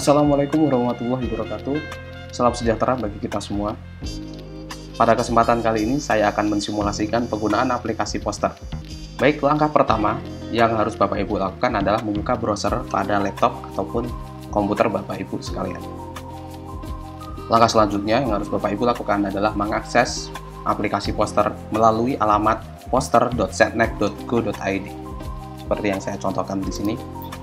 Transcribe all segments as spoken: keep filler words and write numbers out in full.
Assalamualaikum warahmatullahi wabarakatuh. Salam sejahtera bagi kita semua. Pada kesempatan kali ini saya akan mensimulasikan penggunaan aplikasi poster. Baik, langkah pertama yang harus Bapak Ibu lakukan adalah membuka browser pada laptop ataupun komputer Bapak Ibu sekalian. Langkah selanjutnya yang harus Bapak Ibu lakukan adalah mengakses aplikasi poster melalui alamat poster dot setnek dot go dot i d seperti yang saya contohkan di sini.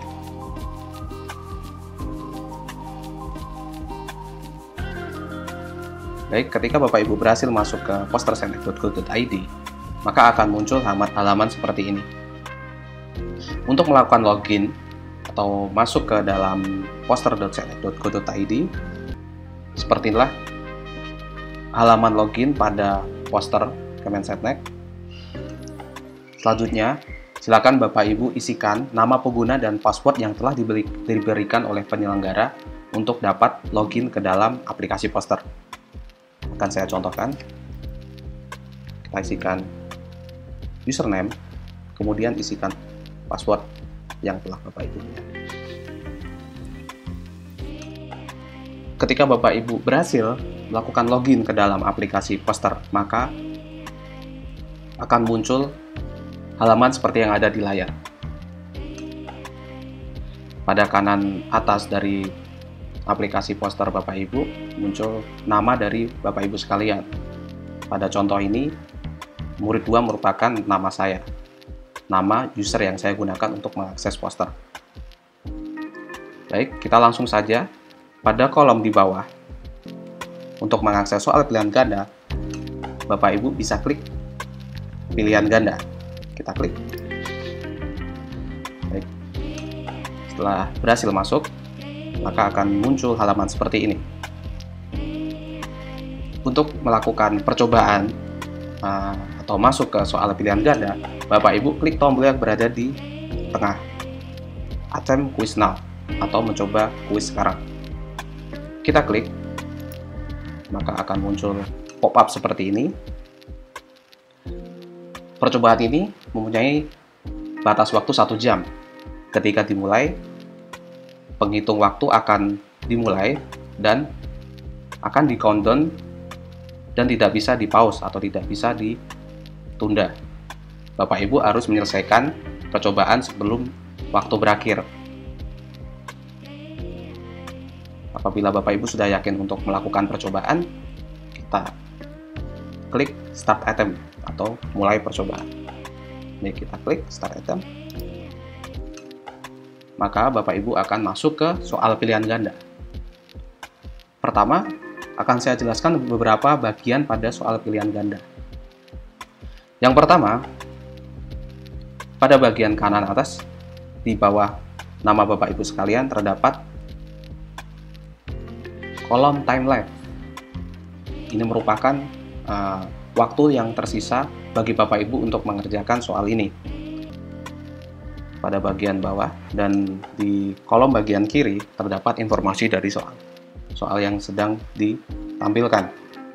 Baik, ketika Bapak Ibu berhasil masuk ke poster setnek dot go dot i d, maka akan muncul halaman seperti ini. Untuk melakukan login atau masuk ke dalam poster dot setnek dot go dot i d, seperti inilah halaman login pada poster Kemensetnek. Selanjutnya, silakan Bapak Ibu isikan nama pengguna dan password yang telah diberi, diberikan oleh penyelenggara untuk dapat login ke dalam aplikasi poster. Akan saya contohkan. Kita isikan username, kemudian isikan password yang telah Bapak Ibu lihat. Ketika Bapak Ibu berhasil melakukan login ke dalam aplikasi poster, maka akan muncul halaman seperti yang ada di layar. Pada kanan atas dari aplikasi poster Bapak Ibu muncul nama dari Bapak Ibu sekalian. Pada contoh ini, murid dua merupakan nama saya, nama user yang saya gunakan untuk mengakses poster. Baik, kita langsung saja pada kolom di bawah. Untuk mengakses soal pilihan ganda, Bapak Ibu bisa klik pilihan ganda. Kita klik. Baik. Setelah berhasil masuk, maka akan muncul halaman seperti ini. Untuk melakukan percobaan uh, atau masuk ke soal pilihan ganda, Bapak Ibu klik tombol yang berada di tengah, Attempt Quiz Now, atau mencoba kuis sekarang. Kita klik, maka akan muncul pop-up seperti ini. Percobaan ini mempunyai batas waktu satu jam. Ketika dimulai, penghitung waktu akan dimulai dan akan di countdown dan tidak bisa di pause atau tidak bisa ditunda. Bapak Ibu harus menyelesaikan percobaan sebelum waktu berakhir. Apabila Bapak Ibu sudah yakin untuk melakukan percobaan, kita klik Start Attempt atau mulai percobaan. Ini kita klik Start Attempt. Maka Bapak Ibu akan masuk ke soal pilihan ganda. Pertama, akan saya jelaskan beberapa bagian pada soal pilihan ganda. Yang pertama, pada bagian kanan atas, di bawah nama Bapak Ibu sekalian terdapat kolom time lapse. Ini merupakan uh, waktu yang tersisa bagi Bapak Ibu untuk mengerjakan soal ini. Pada bagian bawah dan di kolom bagian kiri terdapat informasi dari soal soal yang sedang ditampilkan.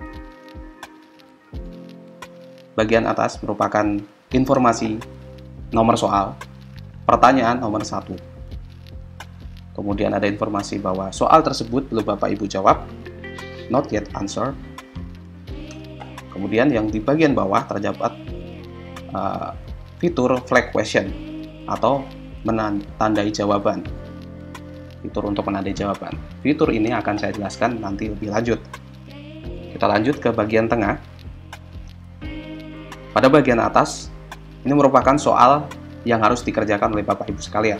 Bagian atas merupakan informasi nomor soal, pertanyaan nomor satu. Kemudian ada informasi bahwa soal tersebut belum Bapak Ibu jawab, not yet answered. Kemudian yang di bagian bawah terdapat uh, fitur flag question atau menandai jawaban. Fitur untuk menandai jawaban. Fitur ini akan saya jelaskan nanti lebih lanjut. Kita lanjut ke bagian tengah. Pada bagian atas, ini merupakan soal yang harus dikerjakan oleh Bapak Ibu sekalian.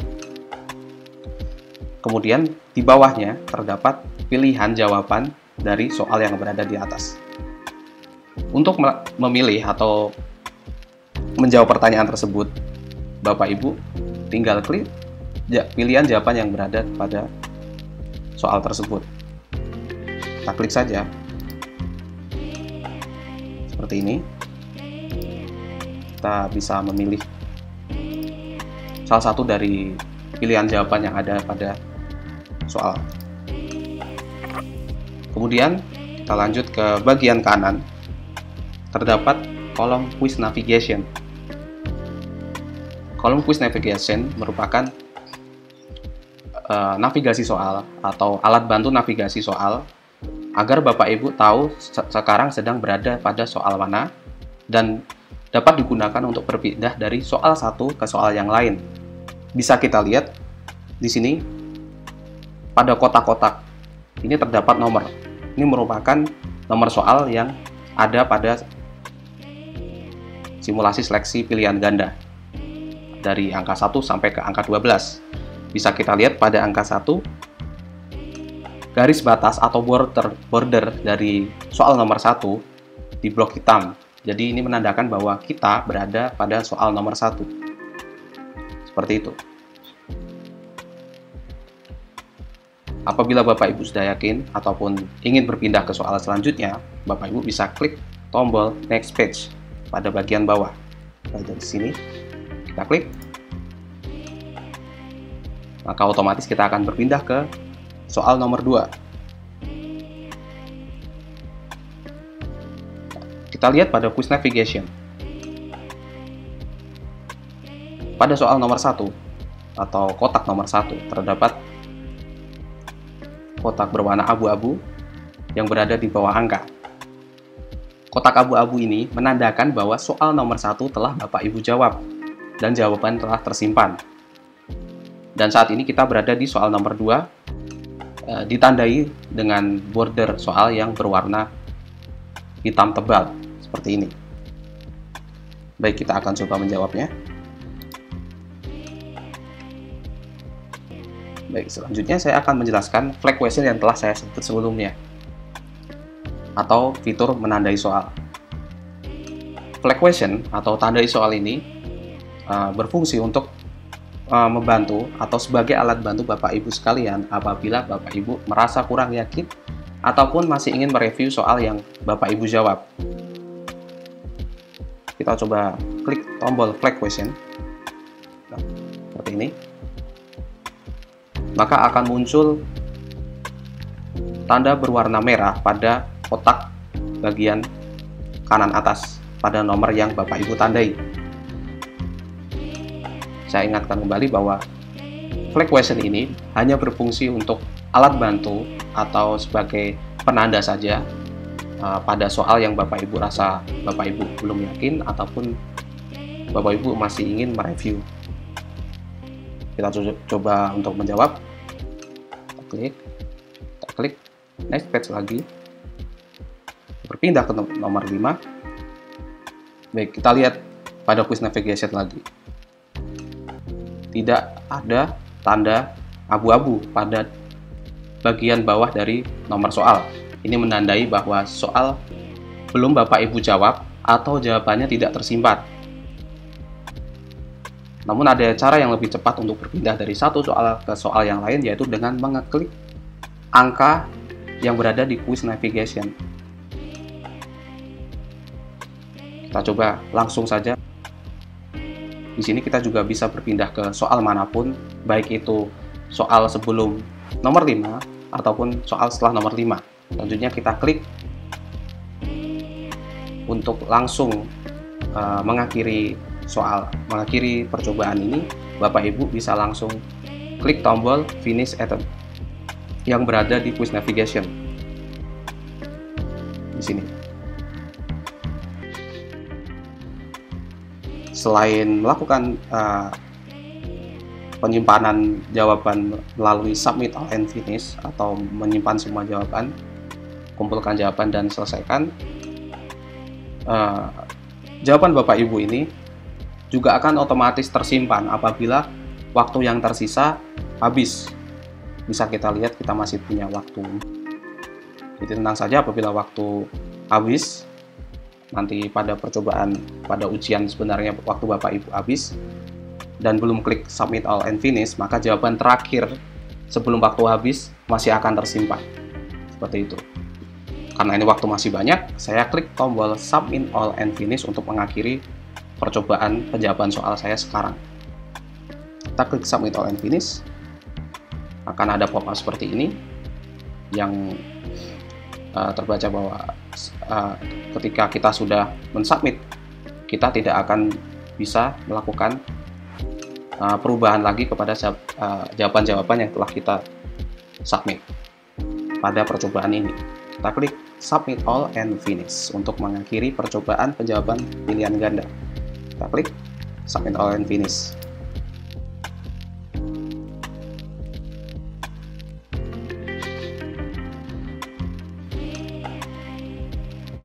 Kemudian di bawahnya terdapat pilihan jawaban dari soal yang berada di atas. Untuk memilih atau menjawab pertanyaan tersebut, Bapak Ibu tinggal klik pilihan jawaban yang berada pada soal tersebut. Kita klik saja. Seperti ini. Kita bisa memilih salah satu dari pilihan jawaban yang ada pada soal. Kemudian kita lanjut ke bagian kanan. Terdapat kolom quiz navigation. Kolom quiz navigation merupakan uh, navigasi soal atau alat bantu navigasi soal agar Bapak Ibu tahu se sekarang sedang berada pada soal mana dan dapat digunakan untuk berpindah dari soal satu ke soal yang lain. Bisa kita lihat di sini pada kotak-kotak ini terdapat nomor. Ini merupakan nomor soal yang ada pada simulasi seleksi pilihan ganda dari angka satu sampai ke angka dua belas. Bisa kita lihat pada angka satu, garis batas atau border, border dari soal nomor satu di blok hitam. Jadi ini menandakan bahwa kita berada pada soal nomor satu. Seperti itu. Apabila Bapak Ibu sudah yakin ataupun ingin berpindah ke soal selanjutnya, Bapak Ibu bisa klik tombol next page pada bagian bawah. Nah, dari sini kita klik, maka otomatis kita akan berpindah ke soal nomor dua. Kita lihat pada quiz navigation. Pada soal nomor satu atau kotak nomor satu terdapat kotak berwarna abu-abu yang berada di bawah angka. Kotak abu-abu ini menandakan bahwa soal nomor satu telah Bapak Ibu jawab dan jawaban telah tersimpan. Dan saat ini kita berada di soal nomor dua, e, ditandai dengan border soal yang berwarna hitam tebal seperti ini. Baik, kita akan coba menjawabnya. Baik, selanjutnya saya akan menjelaskan flag question yang telah saya sebut sebelumnya, atau fitur menandai soal. Flag question atau tandai soal ini uh, berfungsi untuk uh, membantu atau sebagai alat bantu Bapak Ibu sekalian apabila Bapak Ibu merasa kurang yakin ataupun masih ingin mereview soal yang Bapak Ibu jawab. Kita coba klik tombol flag question. Nah, seperti ini. Maka akan muncul tanda berwarna merah pada kotak bagian kanan atas pada nomor yang Bapak Ibu tandai. Saya ingatkan kembali bahwa flag question ini hanya berfungsi untuk alat bantu atau sebagai penanda saja uh, pada soal yang Bapak Ibu rasa Bapak Ibu belum yakin ataupun Bapak Ibu masih ingin mereview. Kita coba untuk menjawab. Kita klik, kita klik next page lagi, berpindah ke nomor lima. Baik, kita lihat pada quiz navigation lagi. Tidak ada tanda abu-abu pada bagian bawah dari nomor soal. Ini menandai bahwa soal belum Bapak Ibu jawab atau jawabannya tidak tersimpan. Namun ada cara yang lebih cepat untuk berpindah dari satu soal ke soal yang lain, yaitu dengan mengeklik angka yang berada di quiz navigation. Kita coba langsung saja. Di sini kita juga bisa berpindah ke soal manapun, baik itu soal sebelum nomor lima ataupun soal setelah nomor lima. Selanjutnya kita klik untuk langsung uh, mengakhiri soal, mengakhiri percobaan ini. Bapak Ibu bisa langsung klik tombol finish attempt yang berada di quiz navigation di sini. Selain melakukan uh, penyimpanan jawaban melalui submit all and finish atau menyimpan semua jawaban, kumpulkan jawaban dan selesaikan, uh, jawaban Bapak Ibu ini juga akan otomatis tersimpan apabila waktu yang tersisa habis. Bisa kita lihat kita masih punya waktu. Jadi tenang saja apabila waktu habis, nanti pada percobaan, pada ujian sebenarnya waktu Bapak Ibu habis dan belum klik submit all and finish, maka jawaban terakhir sebelum waktu habis masih akan tersimpan. Seperti itu. Karena ini waktu masih banyak, saya klik tombol submit all and finish untuk mengakhiri percobaan penjawaban soal saya sekarang. Kita klik submit all and finish, akan ada pop-up seperti ini yang uh, terbaca bahwa uh, ketika kita sudah mensubmit, kita tidak akan bisa melakukan uh, perubahan lagi kepada uh, jawaban-jawaban yang telah kita submit pada percobaan ini. Kita klik Submit All and Finish untuk mengakhiri percobaan penjawaban pilihan ganda. Kita klik Submit All and Finish.